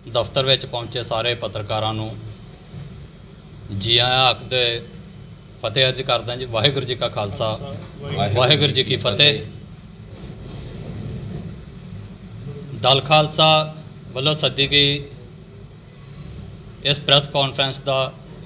ਦਫ਼ਤਰ ਵਿੱਚ ਪਹੁੰਚੇ ਸਾਰੇ ਪੱਤਰਕਾਰਾਂ ਨੂੰ ਜੀ ਆਇਆਂ ਆਖਦੇ ਫਤਿਹ ਅਰਜ਼ ਕਰਦਾ ਜੀ। ਵਾਹਿਗੁਰੂ ਜੀ ਕਾ ਖਾਲਸਾ, ਵਾਹਿਗੁਰੂ ਜੀ ਕੀ ਫਤਿਹ। ਦਲ ਖਾਲਸਾ ਵੱਲੋਂ ਸੱਦੀ ਗਈ इस प्रैस कॉन्फ्रेंस का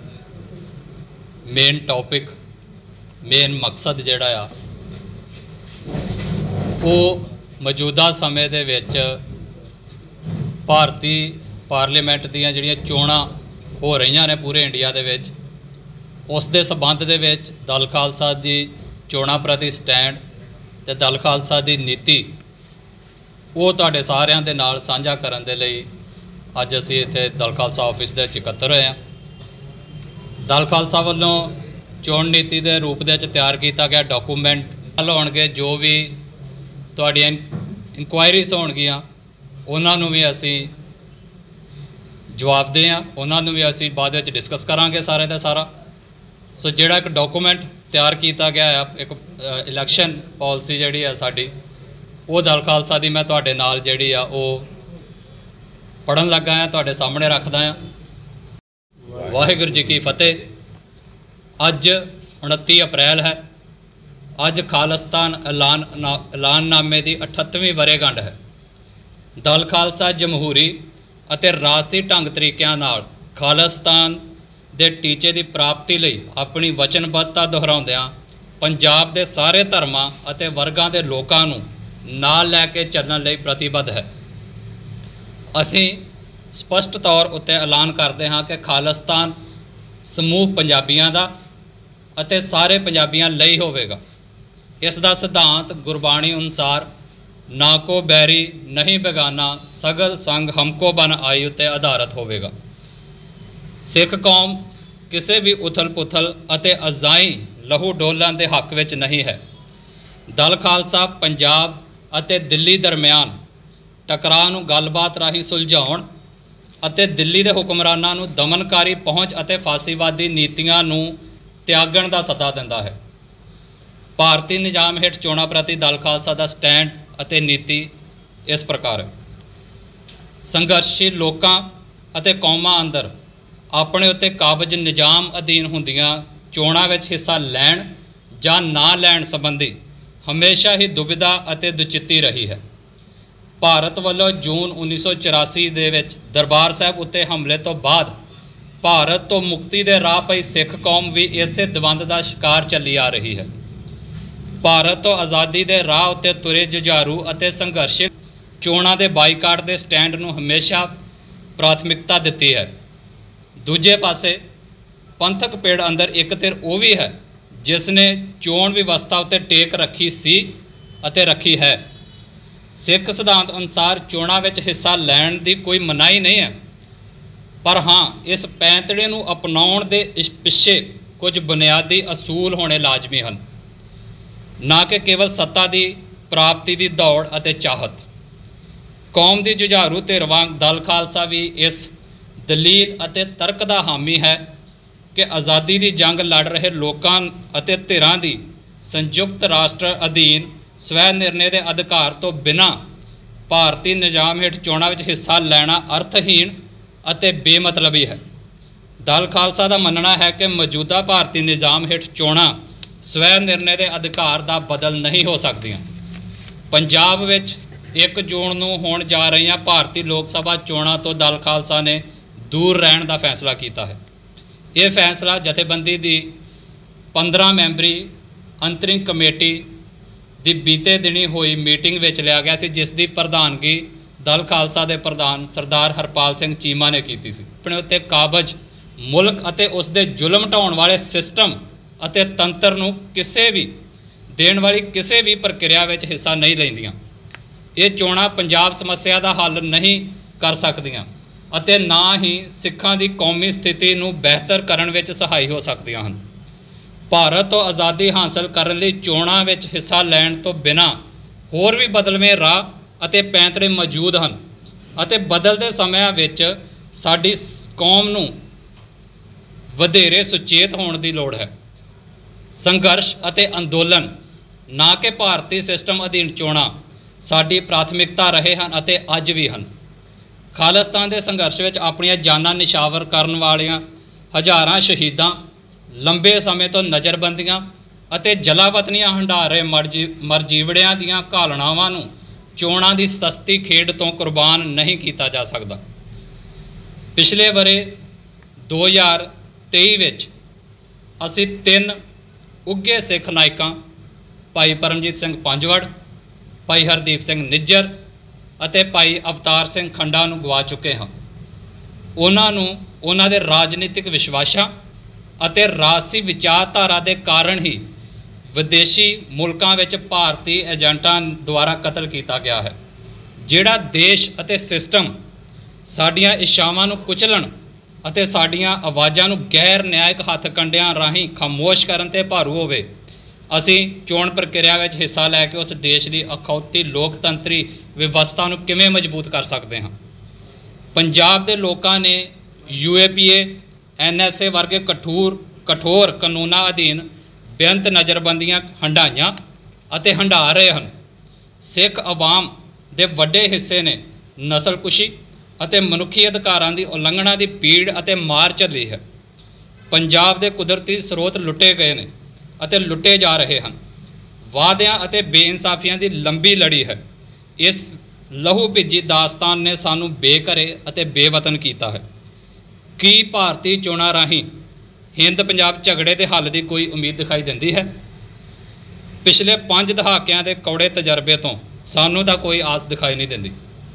मेन टॉपिक मेन मकसद जिहड़ा आ वो मौजूदा समय दे विच भारती पार्लीमेंट दीयां जिहड़ियां चोणां हो रहीआं ने पूरे इंडिया दे विच उस दे संबंध दे विच दल खालसा दी चोणां प्रति स्टैंड ते दल खालसा दी नीति वो तुहाडे सारिआं दे नाल साझा करन दे लई अज असी इत्थे दल खालसा ऑफिस दे इकट्ठे होए हैं। दल खालसा वालों चोण नीति के रूप दे तैयार किया गया डॉकूमेंट होणगे, जो भी तुहाडियां इंक्वायरीज होणगियां उन्होंने भी असी जवाबदे हाँ, उन्होंने भी असी बाद में डिस्कस करांगे सारे का सारा। सो जिहड़ा एक डॉकूमेंट तैयार किया गया है, एक इलैक्शन पॉलिसी जिहड़ी है साडी, वो दल खालसा दी मैं तुहाडे नाल जिहड़ी आ वो पढ़न लगा है, तुहाडे सामने रखदा है। वाहिगुरू जी की फतेह। अज 29 अप्रैल है। अज खालिस्तान ऐलाननामे की 78ਵੀਂ वर्षगांठ है। दल खालसा जमहूरी अते राजसी ढंग तरीकों नाल खालिस्तान दे टीचे की प्राप्ति लई अपनी वचनबद्धता दोहराउंदिआं पंजाब के सारे धर्मां अते वर्गां के लोकां नूं नाल लैके चलण लई प्रतिबद्ध है। असी स्पष्ट तौर उत्ते ऐलान करते हाँ कि खालिस्तान समूह पंजाबियों का अते सारे पंजाबियों लई होवेगा। इसका सिद्धांत गुरबाणी अनुसार ना को बैरी नहीं बेगाना सगल संग हमको बन आई उत्ते आधारित होवेगा। सिख कौम किसी भी उथल पुथल अते अजाई लहू डोलन के हक विच नहीं है। दल खालसा पंजाब अते दिल्ली दरम्यान टकराव नूं गलबात राही सुलझाउण अते दिल्ली के हुक्मरानां नूं दमनकारी पहुँच अते फासीवादी नीतियां नूं त्यागण का सੱਦਾ दिंदा है। भारतीय निजाम हेठ चोणां प्रति दल खालसा का स्टैंड अते नीति इस प्रकार है। संघर्षशील लोकां अते कौमां अंदर अपने उत्ते काबज निजाम अधीन हुंदियां चोणां विच हिस्सा लैण जां ना लैण संबंधी हमेशा ही दुविधा अते दुचित्ती रही है। भारत वालों जून 1984 दे विच दरबार साहब उत्ते हमले तो बाद भारत तो मुक्ति दे राह पई सिख कौम भी इसे द्वंद का शिकार चली आ रही है। भारत तो आज़ादी दे राह उत्ते तुरे जुझारू अते संघर्षित चोणां दे बाईकाट दे स्टैंड नूं हमेशा प्राथमिकता दिती है। दूजे पासे पंथक पेड़ अंदर एक धिर वो भी है जिसने चोण व्यवस्था उत्ते टेक रखी सी अते रखी है। सिख सिद्धांत अनुसार चोणां विच हिस्सा लैण दी कोई मनाही नहीं है, पर हाँ इस पैंतड़े नूं अपनाउण दे पिछे कुछ बुनियादी असूल होने लाजमी हैं, ना कि केवल सत्ता की प्राप्ति की दौड़ अते चाहत। कौम की जुझारू धिर वांग दल खालसा भी इस दलील अते तर्क का हामी है कि आज़ादी की जंग लड़ रहे लोकां अते धिरां दी संयुक्त राष्ट्र अधीन स्वै निर्णय के अधिकार तो बिना भारतीय निजाम हेठ चोणां विच हिस्सा लेना अर्थहीन अते बेमतलबी है। दल खालसा का मनना है कि मौजूदा भारतीय निजाम हेठ चोणां स्वै निर्णय के अधिकार का बदल नहीं हो सकदियां। पंजाब विच 1 जून नूं होण जा रही भारतीय लोक सभा चोणां तो दल खालसा ने दूर रहण का फैसला किया है। यह फैसला जथेबंदी की 15 मैंबरी अंतरिम कमेटी की बीते दिनी हुई मीटिंग विच लिया गया सी, जिस दी प्रधानगी दल खालसा के प्रधान सरदार हरपाल सिंह चीमा ने की सी। अपने उत्ते काबज मुल्क अते उस दे जुल्म ढाउण वाले सिस्टम अते तंत्र नूं किसी भी देण वाली किसी भी प्रक्रिया विच हिस्सा नहीं लैंदियां। ये चोणां पंजाब समस्या का हल नहीं कर सकदियां अते ना ही सिखां दी कौमी स्थिति नूं बेहतर करन विच सहाई हो सकदियां हन। भारत तो आज़ादी हासिल करने लई चोणां विच हिस्सा लैण तो बिना होर भी बदलवें राह अते पैंतड़े मौजूद हैं अते बदलते समय विच साडी कौम नूं वधेरे सुचेत होने की लोड़ है। संघर्ष अते अंदोलन ना कि भारतीय सिस्टम अधीन चोणां साडी प्राथमिकता रहे हैं अते अज भी हैं। ਖਾਲਿਸਤਾਨ ਦੇ ਸੰਘਰਸ਼ ਵਿੱਚ ਆਪਣੀਆਂ ਜਾਨਾਂ ਨਿਸ਼ਾਵਰ ਕਰਨ ਵਾਲੀਆਂ ਹਜ਼ਾਰਾਂ ਸ਼ਹੀਦਾਂ, ਲੰਬੇ ਸਮੇਂ ਤੋਂ ਨਜ਼ਰਬੰਦੀਆਂ ਅਤੇ ਜਲਾਵਤਨੀਆਂ ਹੰਢਾਰੇ ਮਰਜੀਵੜਿਆਂ ਦੀਆਂ ਘਾਲਣਾਵਾਂ ਨੂੰ ਚੋਣਾਂ ਦੀ ਸਸਤੀ ਖੇਡ ਤੋਂ ਕੁਰਬਾਨ ਨਹੀਂ ਕੀਤਾ ਜਾ ਸਕਦਾ। ਪਿਛਲੇ ਵਰੇ 2023 ਵਿੱਚ ਅਸੀਂ 3 ਉੱਘੇ ਸਿੱਖ ਨਾਇਕਾਂ ਭਾਈ ਪਰਮਜੀਤ ਸਿੰਘ ਪੰਜਵੜ, ਭਾਈ ਹਰਦੀਪ ਸਿੰਘ ਨਿੱਜਰ ਅਤੇ ਭਾਈ ਅਵਤਾਰ ਸਿੰਘ ਖੰਡਾ ਨੂੰ ਗਵਾ ਚੁੱਕੇ ਹਾਂ। ਉਹਨਾਂ ਨੂੰ ਉਹਨਾਂ ਦੇ ਰਾਜਨੀਤਿਕ ਵਿਸ਼ਵਾਸਾਂ ਅਤੇ ਰਾਜਸੀ ਵਿਚਾਰਧਾਰਾ ਦੇ ਕਾਰਨ ਹੀ ਵਿਦੇਸ਼ੀ ਮੁਲਕਾਂ ਵਿੱਚ ਭਾਰਤੀ ਏਜੰਟਾਂ ਦੁਆਰਾ ਕਤਲ ਕੀਤਾ ਗਿਆ ਹੈ। ਜਿਹੜਾ ਦੇਸ਼ ਅਤੇ ਸਿਸਟਮ ਸਾਡੀਆਂ ਇੱਛਾਵਾਂ ਨੂੰ ਕੁਚਲਣ ਅਤੇ ਸਾਡੀਆਂ ਆਵਾਜ਼ਾਂ ਨੂੰ ਗੈਰ ਨਿਆਇਕ ਹੱਥ ਕੰਡਿਆਂ ਰਾਹੀਂ ਖਾਮੋਸ਼ ਕਰਨ 'ਤੇ ਭਾਰੂ ਹੋਵੇ, ਅਸੀਂ ਚੋਣ ਪ੍ਰਕਿਰਿਆ ਵਿੱਚ ਹਿੱਸਾ ਲੈ ਕੇ ਉਸ ਦੇਸ਼ ਦੀ ਅਖੌਤੀ ਲੋਕਤੰਤਰੀ ਵਿਵਸਥਾ ਨੂੰ ਕਿਵੇਂ ਮਜ਼ਬੂਤ ਕਰ ਸਕਦੇ ਹਾਂ। ਪੰਜਾਬ ਦੇ ਲੋਕਾਂ ਨੇ UAPA, NSA ਵਰਗੇ ਕਠੋਰ ਕਾਨੂੰਨਾਂ ਅਧੀਨ ਬੇਅੰਤ ਨਜ਼ਰਬੰਦੀਆਂ ਹੰਢਾਈਆਂ ਅਤੇ ਹੰਢਾ ਰਹੇ ਹਨ। ਸਿੱਖ ਆਵਾਮ ਦੇ ਵੱਡੇ ਹਿੱਸੇ ਨੇ ਨਸਲਕੁਸ਼ੀ ਅਤੇ ਮਨੁੱਖੀ ਅਧਿਕਾਰਾਂ ਦੀ ਉਲੰਘਣਾ ਦੀ ਪੀੜ ਅਤੇ ਮਾਰ ਝੱਲੀ ਹੈ। ਪੰਜਾਬ ਦੇ ਕੁਦਰਤੀ ਸਰੋਤ ਲੁੱਟੇ ਗਏ ਨੇ ਅਤੇ ਲੁੱਟੇ ਜਾ ਰਹੇ ਹਨ। ਵਾਅਦਿਆਂ ਅਤੇ ਬੇਇਨਸਾਫੀਆਂ ਦੀ ਲੰਬੀ ਲੜੀ ਹੈ। ਇਸ ਲਹੂ ਭਿੱਜੀ ਦਾਸਤਾਨ ਨੇ ਸਾਨੂੰ ਬੇਘਰੇ ਅਤੇ ਬੇਵਤਨ ਕੀਤਾ ਹੈ। ਕੀ ਭਾਰਤੀ ਚੋਣਾਂ ਰਾਹੀਂ ਹਿੰਦ ਪੰਜਾਬ ਝਗੜੇ ਦੇ ਹੱਲ ਦੀ ਕੋਈ ਉਮੀਦ ਦਿਖਾਈ ਦਿੰਦੀ ਹੈ? ਪਿਛਲੇ 5 ਦਹਾਕਿਆਂ ਦੇ ਕੌੜੇ ਤਜਰਬੇ ਤੋਂ ਸਾਨੂੰ ਤਾਂ ਕੋਈ ਆਸ ਦਿਖਾਈ ਨਹੀਂ ਦਿੰਦੀ।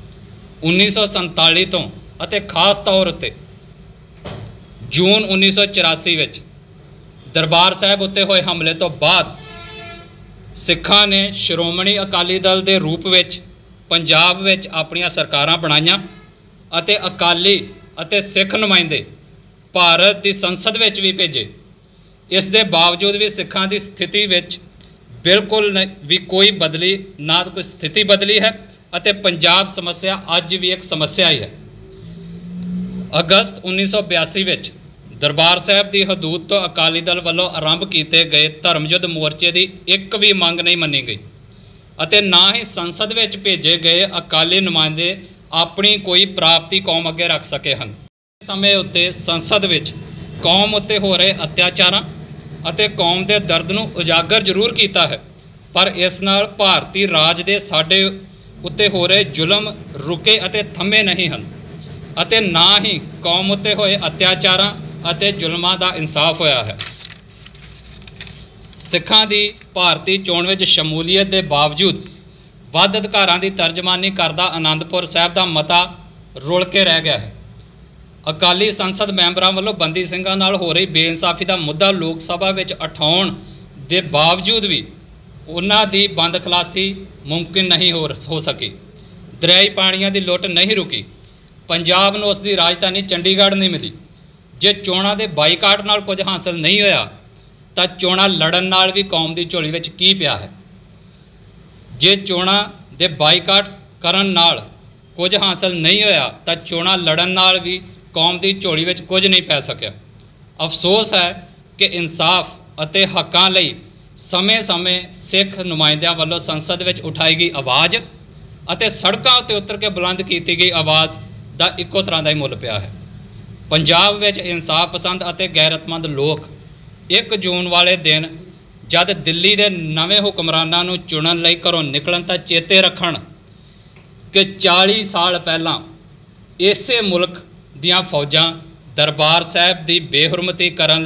1947 ਤੋਂ ਅਤੇ ਖਾਸ ਤੌਰ ਉੱਤੇ ਜੂਨ 1984 ਵਿੱਚ ਦਰਬਾਰ ਸਾਹਿਬ ਉੱਤੇ ਹੋਏ ਹਮਲੇ ਤੋਂ ਬਾਅਦ ਸਿੱਖਾਂ ਨੇ ਸ਼੍ਰੋਮਣੀ ਅਕਾਲੀ ਦਲ ਦੇ ਰੂਪ ਵਿੱਚ ਪੰਜਾਬ ਵਿੱਚ ਆਪਣੀਆਂ ਸਰਕਾਰਾਂ ਬਣਾਈਆਂ ਅਤੇ ਅਕਾਲੀ ਅਤੇ ਸਿੱਖ ਨੁਮਾਇੰਦੇ ਭਾਰਤ ਦੀ ਸੰਸਦ ਵਿੱਚ ਵੀ ਭੇਜੇ। ਇਸ ਦੇ ਬਾਵਜੂਦ ਵੀ ਸਿੱਖਾਂ ਦੀ ਸਥਿਤੀ ਵਿੱਚ ਬਿਲਕੁਲ ਵੀ ਕੋਈ ਸਥਿਤੀ ਬਦਲੀ ਹੈ ਅਤੇ ਪੰਜਾਬ ਸਮੱਸਿਆ ਅੱਜ ਵੀ ਇੱਕ ਸਮੱਸਿਆ ਹੀ ਹੈ। ਅਗਸਤ 1982 ਵਿੱਚ ਦਰਬਾਰ ਸਾਹਿਬ ਦੀ ਹਦੂਦ ਤੋਂ ਅਕਾਲੀ ਦਲ ਵੱਲੋਂ ਆਰੰਭ ਕੀਤੇ ਗਏ ਧਰਮ ਯੁੱਧ ਮੋਰਚੇ ਦੀ ਇੱਕ ਵੀ ਮੰਗ ਨਹੀਂ ਮੰਨੀ ਗਈ ਅਤੇ ਨਾ ਹੀ ਸੰਸਦ ਵਿੱਚ ਭੇਜੇ ਗਏ ਅਕਾਲੀ ਨੁਮਾਇੰਦੇ ਆਪਣੀ ਕੋਈ ਪ੍ਰਾਪਤੀ ਕੌਮ ਅੱਗੇ ਰੱਖ ਸਕੇ ਹਨ। ਇਸ ਸਮੇਂ ਉੱਤੇ ਸੰਸਦ ਵਿੱਚ ਕੌਮ ਉੱਤੇ ਹੋ ਰਹੇ ਅਤਿਆਚਾਰਾਂ ਅਤੇ ਕੌਮ ਦੇ ਦਰਦ ਨੂੰ ਉਜਾਗਰ ਜ਼ਰੂਰ ਕੀਤਾ ਹੈ, ਪਰ ਇਸ ਨਾਲ ਭਾਰਤੀ ਰਾਜ ਦੇ ਸਾਡੇ ਉੱਤੇ ਹੋ ਰਹੇ ਜ਼ੁਲਮ ਰੁਕੇ ਅਤੇ ਥੰਮੇ ਨਹੀਂ ਹਨ ਅਤੇ ਨਾ ਹੀ ਕੌਮ ਉੱਤੇ ਹੋਏ ਅਤਿਆਚਾਰਾਂ ਅਤੇ ਜ਼ੁਲਮਾਂ ਦਾ ਇਨਸਾਫ ਹੋਇਆ ਹੈ। ਸਿੱਖਾਂ ਦੀ ਭਾਰਤੀ ਚੋਣ ਵਿੱਚ ਸ਼ਮੂਲੀਅਤ ਦੇ ਬਾਵਜੂਦ ਵੱਧ ਅਧਿਕਾਰਾਂ ਦੀ ਤਰਜਮਾਨੀ ਕਰਦਾ ਆਨੰਦਪੁਰ ਸਾਹਿਬ ਦਾ ਮਤਾ ਰੁਲ ਕੇ ਰਹਿ ਗਿਆ ਹੈ। ਅਕਾਲੀ ਸੰਸਦ ਮੈਂਬਰਾਂ ਵੱਲੋਂ ਬੰਦੀ ਸਿੰਘਾਂ ਨਾਲ ਹੋ ਰਹੀ ਬੇਇਨਸਾਫੀ ਦਾ ਮੁੱਦਾ ਲੋਕ ਸਭਾ ਵਿੱਚ ਉਠਾਉਣ ਦੇ ਬਾਵਜੂਦ ਵੀ ਉਹਨਾਂ ਦੀ ਬੰਦ ਖਲਾਸੀ ਮੁਮਕਿਨ ਨਹੀਂ ਹੋ ਸਕੀ। ਦਰਿਆਈ ਪਾਣੀਆਂ ਦੀ ਲੁੱਟ ਨਹੀਂ ਰੁਕੀ। ਪੰਜਾਬ ਨੂੰ ਉਸ ਦੀ ਰਾਜਧਾਨੀ ਚੰਡੀਗੜ੍ਹ ਨਹੀਂ ਮਿਲੀ। ਜੇ ਚੋਣਾਂ ਦੇ ਬਾਈਕਾਟ ਨਾਲ ਕੁਝ ਹਾਸਲ ਨਹੀਂ ਹੋਇਆ ਤਾਂ ਚੋਣਾਂ ਲੜਨ ਨਾਲ ਵੀ ਕੌਮ ਦੀ ਝੋਲੀ ਵਿੱਚ ਕੀ ਪਿਆ ਹੈ? ਜੇ ਚੋਣਾਂ ਦੇ ਬਾਈਕਾਟ ਕਰਨ ਨਾਲ ਕੁਝ ਹਾਸਲ ਨਹੀਂ ਹੋਇਆ ਤਾਂ ਚੋਣਾਂ ਲੜਨ ਨਾਲ ਵੀ ਕੌਮ ਦੀ ਝੋਲੀ ਵਿੱਚ ਕੁਝ ਨਹੀਂ ਪੈ ਸਕਿਆ। ਅਫਸੋਸ ਹੈ ਕਿ ਇਨਸਾਫ ਅਤੇ ਹੱਕਾਂ ਲਈ ਸਮੇਂ-ਸਮੇਂ ਸਿੱਖ ਨੁਮਾਇੰਦਿਆਂ ਵੱਲੋਂ ਸੰਸਦ ਵਿੱਚ ਉਠਾਈ ਗਈ ਆਵਾਜ਼ ਅਤੇ ਸੜਕਾਂ ਉੱਤੇ ਉਤਰ ਕੇ ਬੁਲੰਦ ਕੀਤੀ ਗਈ ਆਵਾਜ਼ ਦਾ ਇੱਕੋ ਤਰ੍ਹਾਂ ਦਾ ਹੀ ਮੁੱਲ ਪਿਆ ਹੈ। ਪੰਜਾਬ ਵਿੱਚ ਇਨਸਾਫ ਪਸੰਦ ਅਤੇ ਗੈਰਤਮੰਦ ਲੋਕ 1 ਜੂਨ ਵਾਲੇ ਦਿਨ ਜਦ ਦਿੱਲੀ ਦੇ ਨਵੇਂ ਹੁਕਮਰਾਨਾਂ ਨੂੰ ਚੁਣਨ ਲਈ ਘਰੋਂ ਨਿਕਲਣ ਤਾਂ ਚੇਤੇ ਰੱਖਣ ਕਿ 40 ਸਾਲ ਪਹਿਲਾਂ ਇਸੇ ਮੁਲਕ ਦੀਆਂ ਫੌਜਾਂ ਦਰਬਾਰ ਸਾਹਿਬ ਦੀ ਬੇਹੁਰਮਤੀ ਕਰਨ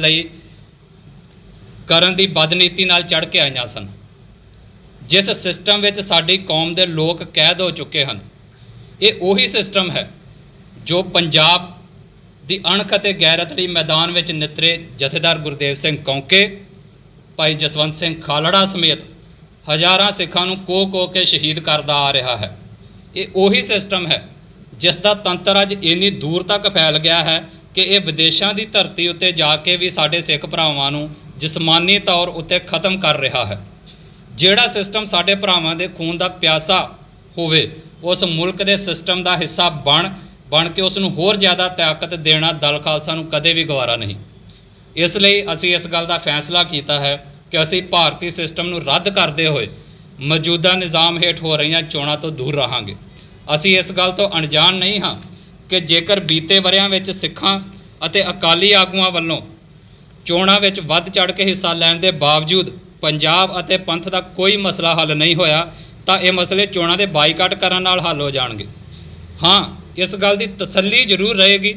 ਦੀ ਬਦਨੀਤੀ ਨਾਲ ਚੜ੍ਹ ਕੇ ਆਈਆਂ ਸਨ। ਜਿਸ ਸਿਸਟਮ ਵਿੱਚ ਸਾਡੀ ਕੌਮ ਦੇ ਲੋਕ ਕੈਦ ਹੋ ਚੁੱਕੇ ਹਨ, ਇਹ ਉਹੀ ਸਿਸਟਮ ਹੈ ਜੋ ਪੰਜਾਬ ਦੀ ਅਣਖ ਅਤੇ ਗੈਰਤ ਲਈ ਮੈਦਾਨ ਵਿੱਚ ਨਿਤਰੇ ਜਥੇਦਾਰ ਗੁਰਦੇਵ ਸਿੰਘ ਕੌਂਕੇ, ਭਾਈ ਜਸਵੰਤ ਸਿੰਘ ਖਾਲੜਾ ਸਮੇਤ ਹਜ਼ਾਰਾਂ ਸਿੱਖਾਂ ਨੂੰ ਕੋਹ ਕੇ ਸ਼ਹੀਦ ਕਰਦਾ ਆ ਰਿਹਾ ਹੈ। ਇਹ ਉਹੀ ਸਿਸਟਮ ਹੈ ਜਿਸ ਦਾ ਤੰਤਰ ਅੱਜ ਇੰਨੀ ਦੂਰ ਤੱਕ ਫੈਲ ਗਿਆ ਹੈ ਕਿ ਇਹ ਵਿਦੇਸ਼ਾਂ ਦੀ ਧਰਤੀ ਉੱਤੇ ਜਾ ਕੇ ਵੀ ਸਾਡੇ ਸਿੱਖ ਭਰਾਵਾਂ ਨੂੰ ਜਿਸਮਾਨੀ ਤੌਰ ਉੱਤੇ ਖਤਮ ਕਰ ਰਿਹਾ ਹੈ। ਜਿਹੜਾ ਸਿਸਟਮ ਸਾਡੇ ਭਰਾਵਾਂ ਦੇ ਖੂਨ ਦਾ ਪਿਆਸਾ ਹੋਵੇ, ਉਸ ਮੁਲਕ ਦੇ ਸਿਸਟਮ ਦਾ ਹਿੱਸਾ ਬਣ ਕੇ ਉਸ ਨੂੰ ਹੋਰ ਜ਼ਿਆਦਾ ਤਾਕਤ ਦੇਣਾ ਦਲ ਖਾਲਸਾ ਨੂੰ ਕਦੇ ਵੀ ਗਵਾਰਾ ਨਹੀਂ। ਇਸ ਲਈ ਅਸੀਂ ਇਸ ਗੱਲ ਦਾ ਫੈਸਲਾ ਕੀਤਾ ਹੈ ਕਿ ਅਸੀਂ ਭਾਰਤੀ ਸਿਸਟਮ ਨੂੰ ਰੱਦ ਕਰਦੇ ਹੋਏ ਮੌਜੂਦਾ ਨਿਜ਼ਾਮ ਹੇਠ ਹੋ ਰਹੀਆਂ ਚੋਣਾਂ ਤੋਂ ਦੂਰ ਰਹਾਂਗੇ। ਅਸੀਂ ਇਸ ਗੱਲ ਤੋਂ ਅਣਜਾਣ ਨਹੀਂ ਹਾਂ ਕਿ ਜੇਕਰ ਬੀਤੇ ਵਰਿਆਂ ਵਿੱਚ ਸਿੱਖਾਂ ਅਤੇ ਅਕਾਲੀ ਆਗੂਆਂ ਵੱਲੋਂ ਚੋਣਾਂ ਵਿੱਚ ਵੱਧ ਚੜ੍ਹ ਕੇ ਹਿੱਸਾ ਲੈਣ ਦੇ ਬਾਵਜੂਦ ਪੰਜਾਬ ਅਤੇ ਪੰਥ ਦਾ ਕੋਈ ਮਸਲਾ ਹੱਲ ਨਹੀਂ ਹੋਇਆ ਤਾਂ ਇਹ ਮਸਲੇ ਚੋਣਾਂ ਦੇ ਬਾਈਕਾਟ ਕਰਨ ਨਾਲ ਹੱਲ ਹੋ ਜਾਣਗੇ। ਹਾਂ, ਇਸ ਗੱਲ ਦੀ ਤਸੱਲੀ ਜ਼ਰੂਰ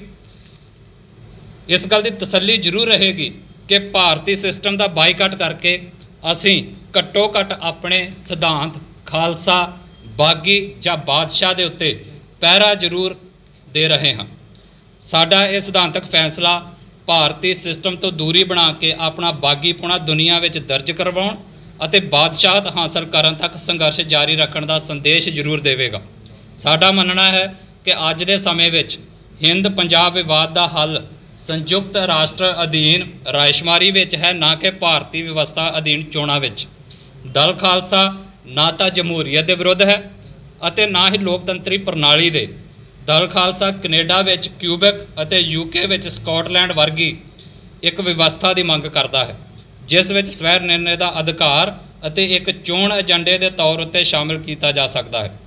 ਰਹੇਗੀ ਕਿ ਭਾਰਤੀ ਸਿਸਟਮ ਦਾ ਬਾਈਕਾਟ ਕਰਕੇ ਅਸੀਂ ਘੱਟੋ ਘੱਟ ਆਪਣੇ ਸਿਧਾਂਤ ਖਾਲਸਾ, ਬਾਗੀ ਜਾਂ ਬਾਦਸ਼ਾਹ ਦੇ ਉੱਤੇ ਪਹਿਰਾ ਜ਼ਰੂਰ ਦੇ ਰਹੇ ਹਾਂ। ਸਾਡਾ ਇਹ ਸਿਧਾਂਤਕ ਫੈਸਲਾ ਭਾਰਤੀ ਸਿਸਟਮ ਤੋਂ ਦੂਰੀ ਬਣਾ ਕੇ ਆਪਣਾ ਬਾਗੀਪੁਣਾ ਦੁਨੀਆ ਵਿੱਚ ਦਰਜ ਕਰਵਾਉਣ ਅਤੇ ਬਾਦਸ਼ਾਹਤ ਹਾਸਲ ਕਰਨ ਤੱਕ ਸੰਘਰਸ਼ ਜਾਰੀ ਰੱਖਣ ਦਾ ਸੰਦੇਸ਼ ਜ਼ਰੂਰ ਦੇਵੇਗਾ। ਸਾਡਾ ਮੰਨਣਾ ਹੈ ਕਿ ਅੱਜ ਦੇ ਸਮੇਂ ਵਿੱਚ ਹਿੰਦ ਪੰਜਾਬ ਵਿਵਾਦ ਦਾ ਹੱਲ ਸੰਯੁਕਤ ਰਾਸ਼ਟਰ ਅਧੀਨ ਰਾਇਸ਼ਮਾਰੀ ਵਿੱਚ ਹੈ, ਨਾ ਕਿ ਭਾਰਤੀ ਵਿਵਸਥਾ ਅਧੀਨ ਚੋਣਾਂ ਵਿੱਚ। ਦਲ ਖਾਲਸਾ ਨਾ ਤਾਂ ਜਮਹੂਰੀਅਤ ਦੇ ਵਿਰੁੱਧ ਹੈ ਅਤੇ ਨਾ ਹੀ ਲੋਕਤੰਤਰੀ ਪ੍ਰਣਾਲੀ ਦੇ। ਦਲ ਖਾਲਸਾ ਕੈਨੇਡਾ ਵਿੱਚ, ਕਿਊਬੈਕ ਅਤੇ ਯੂਕੇ ਵਿੱਚ ਸਕਾਟਲੈਂਡ ਵਰਗੀ ਇੱਕ ਵਿਵਸਥਾ ਦੀ ਮੰਗ ਕਰਦਾ ਹੈ ਜਿਸ ਵਿੱਚ ਸਵੈ ਨਿਰਣੇ ਦਾ ਅਧਿਕਾਰ ਅਤੇ ਇੱਕ ਚੋਣ ਏਜੰਡੇ ਦੇ ਤੌਰ ਉੱਤੇ ਸ਼ਾਮਿਲ ਕੀਤਾ ਜਾ ਸਕਦਾ ਹੈ।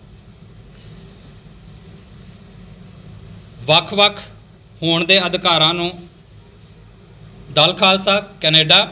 ਵੱਖ-ਵੱਖ ਹੋਣ ਦੇ ਅਧਿਕਾਰਾਂ ਨੂੰ ਦਲ ਖਾਲਸਾ ਕੈਨੇਡਾ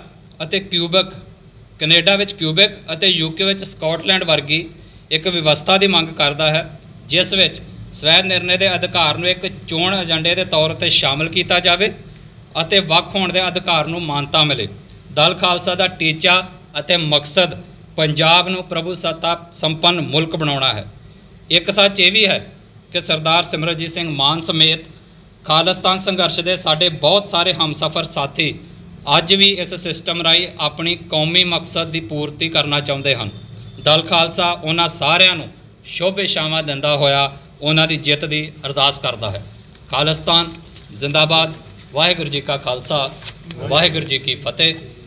ਵਿੱਚ ਕਿਊਬੈਕ ਅਤੇ ਯੂਕੇ ਵਿੱਚ ਸਕਾਟਲੈਂਡ ਵਰਗੀ ਇੱਕ ਵਿਵਸਥਾ ਦੀ ਮੰਗ ਕਰਦਾ ਹੈ ਜਿਸ ਵਿੱਚ ਸਵੈ ਨਿਰਣੇ ਦੇ ਅਧਿਕਾਰ ਨੂੰ ਇੱਕ ਚੋਣ ਏਜੰਡੇ ਦੇ ਤੌਰ ਉੱਤੇ ਸ਼ਾਮਿਲ ਕੀਤਾ ਜਾਵੇ ਅਤੇ ਵੱਖ ਹੋਣ ਦੇ ਅਧਿਕਾਰ ਨੂੰ ਮਾਨਤਾ ਮਿਲੇ। ਦਲ ਖਾਲਸਾ ਦਾ ਟੀਚਾ ਅਤੇ ਮਕਸਦ ਪੰਜਾਬ ਨੂੰ ਪ੍ਰਭੂ ਸੱਤਾ ਸੰਪੰਨ ਮੁਲਕ ਬਣਾਉਣਾ ਹੈ। ਇੱਕ ਸੱਚ ਇਹ ਵੀ ਹੈ ਕਿ ਸਰਦਾਰ ਸਿਮਰਨਜੀਤ ਸਿੰਘ ਮਾਨ ਸਮੇਤ ਖਾਲਿਸਤਾਨ ਸੰਘਰਸ਼ ਦੇ ਸਾਡੇ ਬਹੁਤ ਸਾਰੇ ਹਮਸਫਰ ਸਾਥੀ ਅੱਜ ਵੀ ਇਸ ਸਿਸਟਮ ਰਾਹੀਂ ਆਪਣੀ ਕੌਮੀ ਮਕਸਦ ਦੀ ਪੂਰਤੀ ਕਰਨਾ ਚਾਹੁੰਦੇ ਹਨ। ਦਲ ਖਾਲਸਾ ਉਹਨਾਂ ਸਾਰਿਆਂ ਨੂੰ ਸ਼ੁਭ ਇਛਾਵਾਂ ਦਿੰਦਾ ਹੋਇਆ ਉਹਨਾਂ ਦੀ ਜਿੱਤ ਦੀ ਅਰਦਾਸ ਕਰਦਾ ਹੈ। ਖਾਲਿਸਤਾਨ ਜ਼ਿੰਦਾਬਾਦ। ਵਾਹਿਗੁਰੂ ਜੀ ਕਾ ਖਾਲਸਾ, ਵਾਹਿਗੁਰੂ ਜੀ ਕੀ ਫਤਿਹ।